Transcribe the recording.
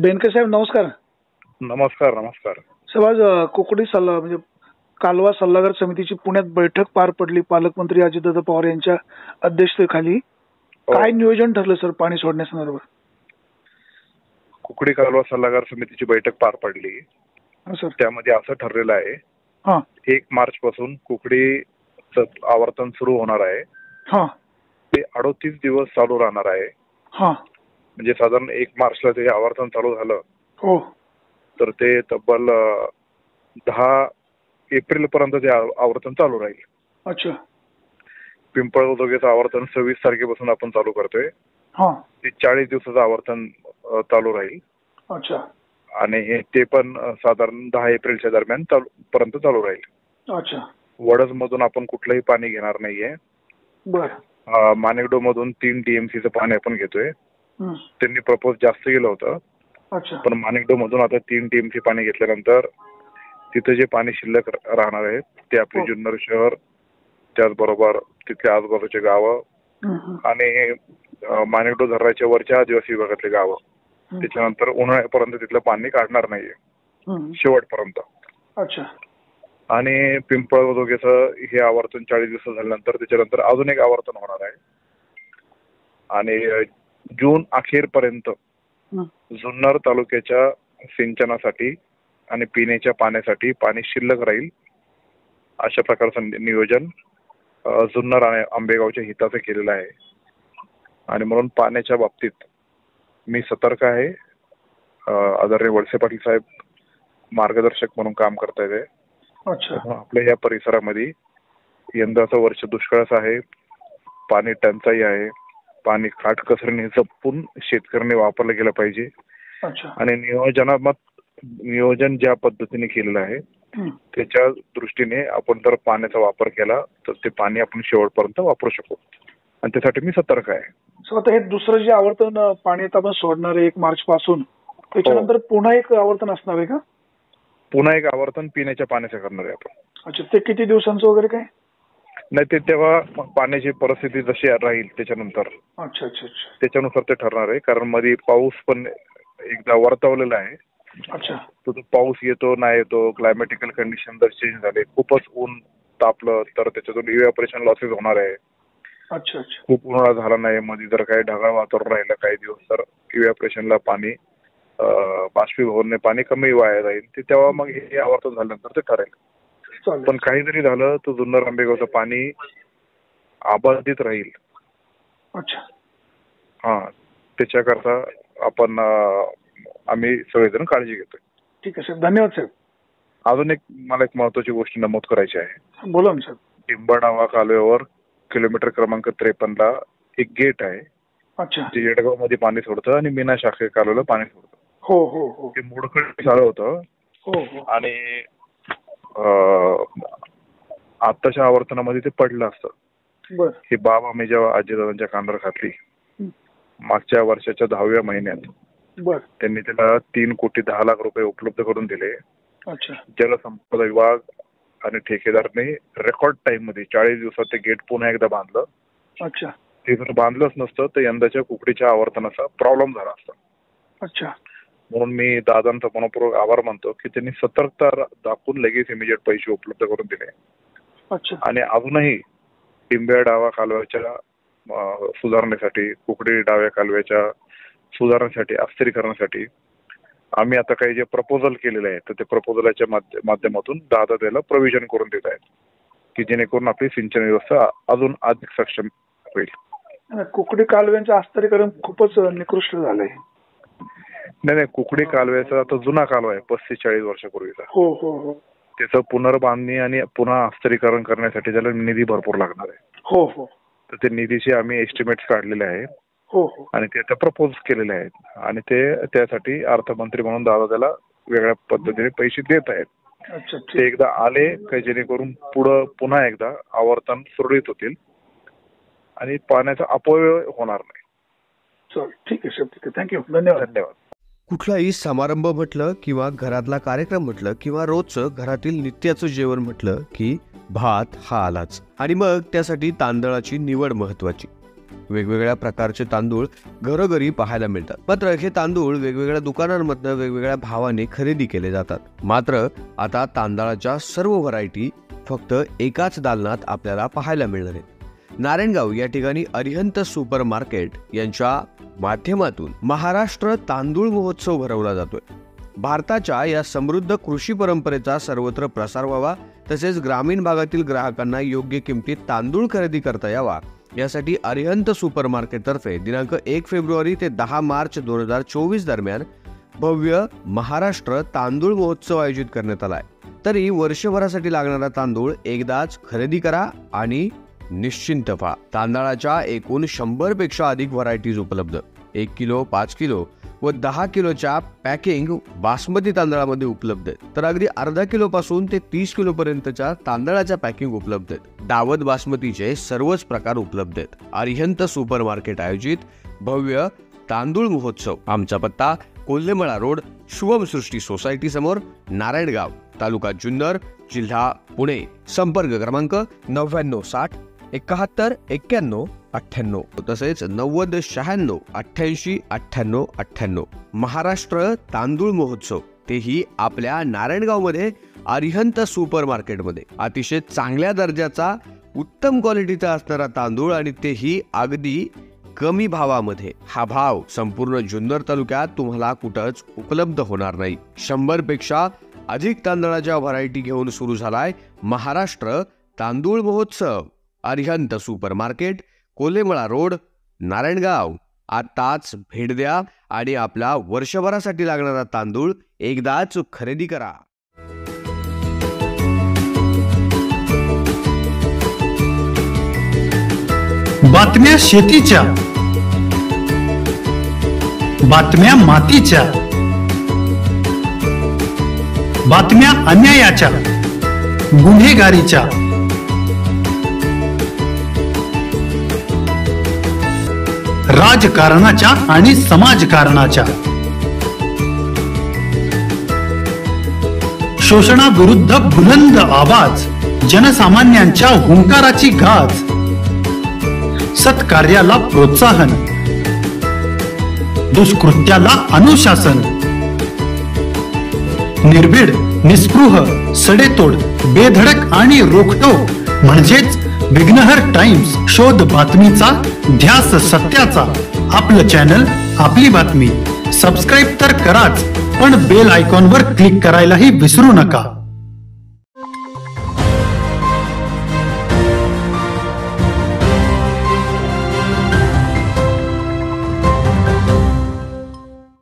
बेनके साहेब नमस्कार. नमस्कार. नमस्कार साहेब, आज कोकणी सल्ला म्हणजे कालवा सल्लागार समितीची पुण्यात बैठक पार पडली. पालकमंत्री अजितदादा पवार यांच्या अध्यक्षतेखाली. काय नियोजन ठरलं सर पाणी सोडण्यासंदर्भात? कुकडी कालवा सल्लागार समितीची बैठक पार पडली. सर त्यामध्ये असं ठरलेलं आहे 1 मार्च पासून कुकडीचं आवर्तन सुरू होणार आहे. ते 38 दिवस चालू राहणार आहे. म्हणजे साधारण 1 मार्चला ते आवर्तन चालू झालं तर ते तब्बल 10 एप्रिल पर्यंत ते आवर्तन चालू राहील. अच्छा. पिंपळगाव आवर्तन 26 तारखेपासून आपण चालू करतोय. ते 40 दिवसाचं आवर्तन चालू राहील. अच्छा. आणि ते पण साधारण 10 एप्रिलच्या दरम्यान पर्यंत चालू राहील. अच्छा. वडज मधून आपण कुठलंही पाणी घेणार नाहीये. माणिकडो मधून 3 TMCचं पाणी आपण घेतोय. त्यांनी प्रपोज जास्त केलं होतं. पण माणिकडो मधून आता 3 TMC पाणी घेतल्यानंतर तिथे जे पाणी शिल्लक राहणार आहे ते आपले जुन्नर शहर, त्याचबरोबर तिथले आजूबाजूचे गावं आणि माणिकडो धरणाच्या वरच्या आदिवासी विभागातले गावं, त्याच्यानंतर उन्हाळ्यापर्यंत तिथलं पाणी काढणार नाहीये शेवटपर्यंत. अच्छा. आणि पिंपळगाव हे आवर्तन 40 दिवस झाल्यानंतर त्याच्यानंतर अजून एक आवर्तन होणार आहे. आणि जून अखेरपर्यंत जुन्नर तालुक्याच्या सिंचनासाठी आणि पिण्याच्या पाण्यासाठी पाणी शिल्लक राहील अशा प्रकारचं नियोजन जुन्नर आणि आंबेगावच्या हिताचं केलेलं आहे. आणि म्हणून पाण्याच्या बाबतीत मी सतर्क आहे. आदरणीय वळसे पाटील साहेब मार्गदर्शक म्हणून काम करतायत. आपल्या या परिसरामध्ये यंदाचं वर्ष दुष्काळाचं आहे. पाणी टंचाई आहे. पाणी काटकसरीने जपून शेतकऱ्यांनी वापरलं गेलं पाहिजे. आणि नियोजन ज्या पद्धतीने केलेलं आहे त्याच्या दृष्टीने आपण जर पाण्याचा वापर केला तर ते पाणी आपण शेवटपर्यंत वापरू शकू. आणि त्यासाठी मी सतर्क आहे. आता हे दुसरं जे आवर्तन पाणी आपण सोडणार आहे 1 मार्च पासून, त्याच्यानंतर पुन्हा एक आवर्तन असणार आहे का? पुन्हा एक आवर्तन पिण्याच्या पाण्याचं करणार आहे आपण. अच्छा. ते किती दिवसांचं वगैरे काय? नाही, ते तेव्हा पाण्याची परिस्थिती जशी राहील त्याच्यानंतर. अच्छा अच्छा अच्छा. त्याच्यानुसार ते ठरणार आहे. कारण मध्ये पाऊस पण एकदा वर्तवलेला आहे. अच्छा. तो पाऊस येतो नाही येतो, क्लायमॅटिकल कंडिशन जर चेंज झाले, खूपच ऊन तापलं तर त्याच्यातून इव्हॅपोरेशन लॉसेस होणार आहे. अच्छा अच्छा. खूप उन्हाळा झाला नाही, मध्ये जर काही ढगाळ वातावरण राहिलं काही दिवस तर इव्हॅपोरेशनला पाणी बाष्पीभवनाने पाणी कमी वाया जाईल. ते तेव्हा मग हे आवर्तन झाल्यानंतर ते ठरेल. पण काही जरी झालं तर जुन्नर आंबेगावचं पाणी अबाधित राहील. अच्छा. त्याच्याकरता आम्ही सगळेजण काळजी घेतोय. ठीक आहे साहेब, धन्यवाद साहेब. अजून मला एक महत्वाची गोष्ट नमूद करायची आहे. बोला ना साहेब. टिंबडावा कालव्यावर किलोमीटर क्रमांक 53 एक गेट आहे. अच्छा. जे येडगाव मध्ये पाणी सोडतं आणि मीना शाखे कालव्याला पाणी सोडतं. हो हो हो. ते मोडकळ झालं होतं. हो हो. आणि आताच्या आवर्तनामध्ये ते पडलं असतं. ही बाब आम्ही जेव्हा आजीदादांच्या कानावर घातली मागच्या वर्षाच्या 10व्या महिन्यात, त्यांनी त्याला 3 कोटी 10 लाख रुपये उपलब्ध करून दिले. जलसंपदा विभाग आणि ठेकेदारने रेकॉर्ड टाइम मध्ये 40 दिवसात ते गेट पुन्हा एकदा बांधलं. अच्छा. ते जर बांधलंच नसतं तर यंदाच्या कुकडीच्या आवर्तनाचा प्रॉब्लेम झाला असता. अच्छा. म्हणून मी दादांचा मनपूर्वक आभार मानतो की त्यांनी सतर्कता दाखवून लगेच इमिजिएट पैसे उपलब्ध करून दिले. आणि अजूनही टिंब्या डावा कालव्याच्या सुधारण्यासाठी, कुकडी डाव्या कालव्याच्या सुधारण्यासाठी, अस्थिरीकरणासाठी आम्ही आता काही जे प्रपोजल केलेले आहे तर ते प्रपोजलच्या माध्यमातून दादा त्याला प्रोव्हिजन करून देत आहेत की जेणेकरून आपली सिंचन व्यवस्था अजून अधिक सक्षम होईल. कुकडी कालव्यांचं अस्थिरीकरण खूपच निकृष्ट झालंय. नाही, कुकडी कालव्याचा आता जुना कालवा आहे 35-40 वर्षापूर्वीचा. हो हो हो. त्याचं पुनर्बांधणी आणि पुन्हा अस्थिरीकरण करण्यासाठी त्याला निधी भरपूर लागणार आहे. हो हो. तर ते निधीचे आम्ही एस्टिमेट्स काढलेले आहेत. हो हो. आणि ते आता प्रपोज केलेले आहेत. आणि ते त्यासाठी अर्थमंत्री म्हणून दादा त्याला वेगळ्या पद्धतीने पैसे देत आहेत. ते एकदा आले काही जेणेकरून पुन्हा एकदा आवर्तन सुरळीत होतील आणि पाण्याचा अपव्यय होणार नाही. ठीक आहे सर, ठीक आहे. थँक्यू, धन्यवाद. कुठलाही समारंभ म्हटलं किंवा घरातला कार्यक्रम म्हटलं किंवा रोजचं घरातील नित्याचं जेवण म्हटलं की भात हा आलाच. आणि मग त्यासाठी तांदळाची निवड महत्वाची. वेगवेगळ्या प्रकारचे तांदूळ घरोघरी पाहायला मिळतात. मात्र हे तांदूळ वेगवेगळ्या दुकानांमधनं वेगवेगळ्या भावाने खरेदी केले जातात. मात्र आता तांदळाच्या सर्व व्हरायटी फक्त एकाच दालनात आपल्याला पाहायला मिळणार आहेत. नारायणगाव या ठिकाणी अरिहंत सुपर मार्केट यांच्या माध्यमातून महाराष्ट्र तांदूळ महोत्सव भरवला जातोय. भारताच्या या समृद्ध कृषी परंपरेचा सर्वत्र प्रसार व्हावा, तसेच ग्रामीण भागातील ग्राहकांना योग्य किमतीत तांदूळ खरेदी करता यावा यासाठी अरिहंत सुपर मार्केटतर्फे दिनांक 1 फेब्रुवारी ते 10 मार्च 2024 दरम्यान भव्य महाराष्ट्र तांदूळ महोत्सव आयोजित करण्यात आलाय. तरी वर्षभरासाठी लागणारा तांदूळ एकदाच खरेदी करा आणि निश्चिंत व्हा. तांदळाच्या एकूण 100 पेक्षा अधिक व्हरायटीज उपलब्ध. 1 किलो, 5 किलो व 10 किलोच्या पॅकिंग बासमती तांदळामध्ये उपलब्ध आहेत. तर अगदी अर्धा किलो पासून ते 30 किलो पर्यंतच्या तांदळाच्या पॅकिंग उपलब्ध आहेत. दावत बासमतीचे सर्वच प्रकार उपलब्ध आहेत. अरिहंत सुपर मार्केट आयोजित भव्य तांदूळ महोत्सव. आमचा पत्ता कोल्हेमळा रोड, शुभम सृष्टी सोसायटी समोर, नारायणगाव, तालुका जुन्नर, जिल्हा पुणे. संपर्क क्रमांक 9960 71 91 98, तसेच 90 96 88 98 98. महाराष्ट्र तांदूळ महोत्सव, तेही आपल्या नारायणगाव मध्ये अरिहंत सुपर मार्केटमध्ये. अतिशय चांगल्या दर्जाचा उत्तम क्वालिटीचा असणारा तांदूळ आणि तेही अगदी कमी भावामध्ये. हा भाव संपूर्ण जुन्नर तालुक्यात तुम्हाला कुठंच उपलब्ध होणार नाही. 100 पेक्षा अधिक तांदळाच्या व्हरायटी घेऊन सुरू झालाय महाराष्ट्र तांदूळ महोत्सव. Arihant super market, Kolhemala road, Narayangaon. आताच भेट द्या आणि आपला वर्षभरासाठी लागणारा तांदूळ एकदाच खरेदी करा. बातम्या शेतीच्या, बातम्या मातीच्या, बातम्या अन्यायाच्या, गुन्हेगारीच्या, राजकारणाच्या आणि समाजकारणाच्या, शोषणाविरुद्ध बुलंद आवाज, जनसामान्यांच्या हुंकाराची गाज, सत्कार्याला प्रोत्साहन, दुष्कृत्याला अनुशासन, निर्भीड, निस्पृह, सडेतोड, बेधडक आणि रोखटोक म्हणजेच विघ्नहर टाइम्स. शोध बातमीचा, ध्यास सत्याचा. आपलं चॅनल, आपली बातमी. सबस्क्राईब तर कराच, पण बेल आयकॉनवर क्लिक करायलाही विसरू नका.